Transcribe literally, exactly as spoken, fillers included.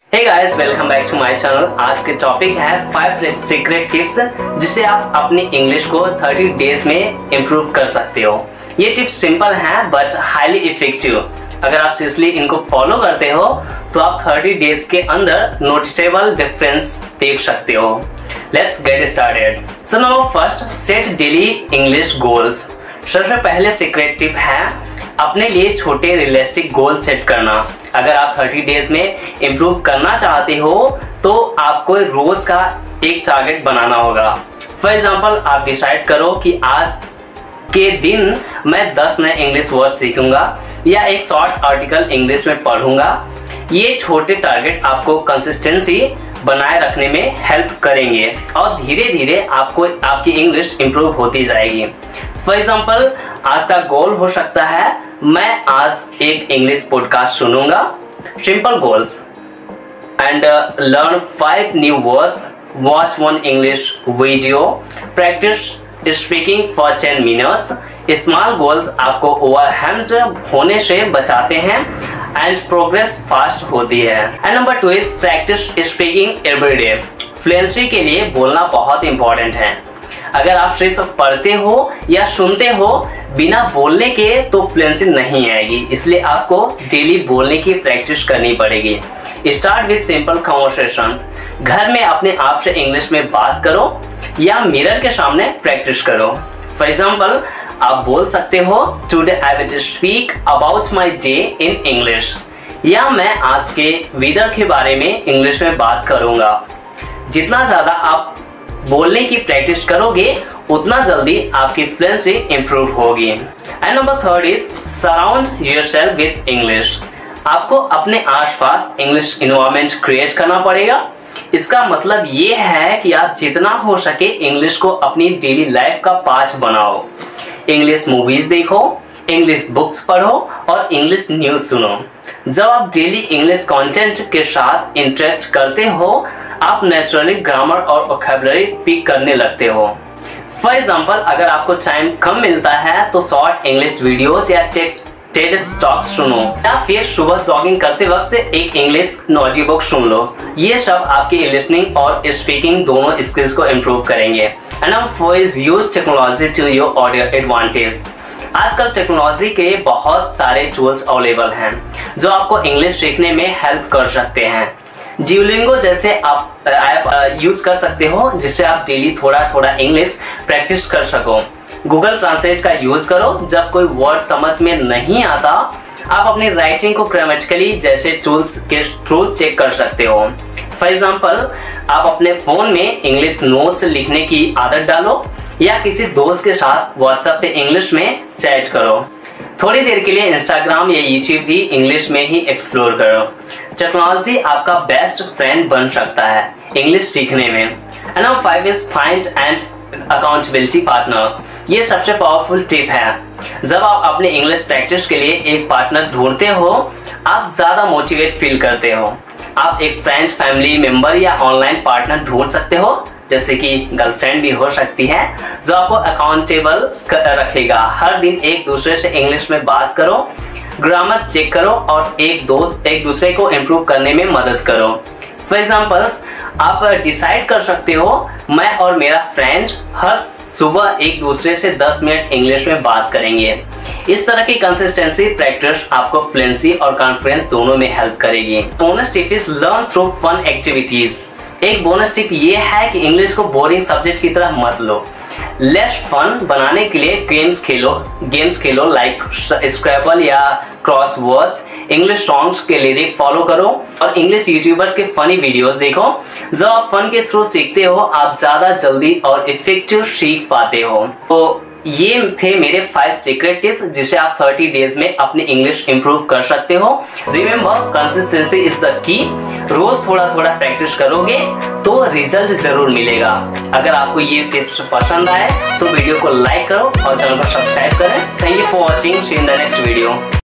Hey guys, welcome back to my channel. आज के topic है फाइव सीक्रेट टिप्स जिससे आप अपनी इंग्लिश को तीस डेज में इम्प्रूव कर सकते हो। ये टिप्स सिंपल हैं बट हाईली इफेक्टिव। अगर आप सीरियसली इनको फॉलो करते हो तो आप तीस डेज के अंदर नोटिसेबल डिफरेंस देख सकते हो। Let's get started. So now first, set daily English goals. सबसे पहले सीक्रेट टिप है अपने लिए छोटे रियलिस्टिक गोल सेट करना। अगर आप तीस डेज में इम्प्रूव करना चाहते हो तो आपको रोज का एक टारगेट बनाना होगा। फॉर एग्जांपल, आप डिसाइड करो कि आज के दिन मैं दस नए इंग्लिश वर्ड सीखूंगा या एक शॉर्ट आर्टिकल इंग्लिश में पढ़ूंगा। ये छोटे टारगेट आपको कंसिस्टेंसी बनाए रखने में हेल्प करेंगे और धीरे धीरे आपको आपकी इंग्लिश इम्प्रूव होती जाएगी। फॉर एग्जाम्पल, आज का गोल हो सकता है मैं आज एक इंग्लिश पॉडकास्ट सुनूंगा, simple goals, and learn five new words, watch one English video, practice speaking for ten minutes. Small goals आपको ओवरवेल्म्ड होने से बचाते हैं एंड प्रोग्रेस फास्ट होती है। And number two is practice speaking everyday. Fluency के लिए बोलना बहुत इंपॉर्टेंट है। अगर आप सिर्फ पढ़ते हो या सुनते हो बिना बोलने के तो फ्लुएंसी नहीं आएगी, इसलिए आपको डेली बोलने की प्रैक्टिस करनी पड़ेगी। Start with simple conversations. घर में अपने आप से इंग्लिश में बात करो या मिरर के सामने प्रैक्टिस करो। फॉर एग्जाम्पल, आप बोल सकते हो today I will speak about my day in English, या मैं आज के वेदर के बारे में इंग्लिश में बात करूंगा। जितना ज्यादा आप बोलने की प्रैक्टिस करोगे उतना जल्दी आपकी फ्लुएंसी इंप्रूव होगी। And number third is surround yourself with English. आपको अपने आसपास इंग्लिश एनवायरनमेंट क्रिएट करना पड़ेगा। इसका मतलब ये है कि आप जितना हो सके इंग्लिश को अपनी डेली लाइफ का पार्ट बनाओ। इंग्लिश मूवीज देखो, इंग्लिश बुक्स पढ़ो और इंग्लिश न्यूज सुनो। जब आप डेली इंग्लिश कंटेंट के साथ इंटरेक्ट करते हो आप नेचुरली ग्रामर और वोकैबुलरी पिक करने लगते हो। फॉर एग्जाम्पल, अगर आपको टाइम कम मिलता है तो शॉर्ट इंग्लिश वीडियोस या टेड टॉक्स सुनो, या फिर सुबह जॉगिंग करते वक्त एक इंग्लिश ऑडियो बुक सुन लो। ये सब आपकी लिसनिंग और स्पीकिंग दोनों स्किल्स को इम्प्रूव करेंगे। And number four is use technology to your audio advantage. आजकल टेक्नोलॉजी के बहुत सारे टूल्स अवेलेबल हैं जो आपको इंग्लिश सीखने में हेल्प कर सकते हैं। ड्यूलिंगो जैसे आप ऐप यूज कर सकते हो जिससे आप डेली थोड़ा थोड़ा इंग्लिश प्रैक्टिस कर सको। गूगल ट्रांसलेट का यूज करो। जब कोई वर्ड समझ में नहीं आता आप अपनी राइटिंग को ग्रामेटिकली जैसे टूल्स के थ्रू चेक कर सकते हो। फॉर एग्जाम्पल, आप अपने फोन में इंग्लिश नोट्स लिखने की आदत डालो या किसी दोस्त के साथ व्हाट्सएप पे इंग्लिश में चैट करो। थोड़ी देर के लिए इंस्टाग्राम या यूट्यूब भी इंग्लिश में ही एक्सप्लोर करो। टेक्नोलॉजी आपका बेस्ट फ्रेंड बन सकता है इंग्लिश सीखने में। And number five is find and accountability partner. ये सबसे पावरफुल टिप है। जब आप अपने इंग्लिश प्रैक्टिस के लिए एक पार्टनर ढूंढते हो आप ज्यादा मोटिवेट फील करते हो। आप एक फ्रेंड, फैमिली मेंबर या ऑनलाइन पार्टनर ढूंढ सकते हो, जैसे कि गर्लफ्रेंड भी हो सकती है, जो आपको अकाउंटेबल रखेगा। हर दिन एक दूसरे से इंग्लिश में बात करो, ग्रामर चेक करो और एक दोस्त एक दूसरे को इम्प्रूव करने में मदद करो। फॉर एग्जाम्पल्स, आप डिसाइड कर सकते हो मैं और मेरा फ्रेंड हर सुबह एक दूसरे से दस मिनट इंग्लिश में बात करेंगे। इस तरह की कंसिस्टेंसी प्रैक्टिस आपको फ्लुएंसी और कॉन्फिडेंस दोनों में हेल्प करेगी। Bonus tip is learn through fun activities. एक बोनस टिप ये है कि इंग्लिश को बोरिंग सब्जेक्ट की तरह मत लो। लेस फन बनाने के लिए गेम्स खेलो गेम्स खेलो लाइक स्क्रैबल या क्रॉसवर्ड्स। इंग्लिश सॉन्ग्स के लिरिक फॉलो करो और इंग्लिश यूट्यूबर्स के फनी वीडियोस देखो। जब आप फन के थ्रू सीखते हो आप ज्यादा जल्दी और इफेक्टिव सीख पाते हो। तो ये थे मेरे फाइव सीक्रेट टिप्स जिसे आप तीस डेज में अपनी इंग्लिश इंप्रूव कर सकते हो। Remember, consistency is the key. रोज थोड़ा थोड़ा प्रैक्टिस करोगे तो रिजल्ट जरूर मिलेगा। अगर आपको ये टिप्स पसंद आए तो वीडियो को लाइक करो और चैनल को सब्सक्राइब करें। Thank you for watching. See you in the next video.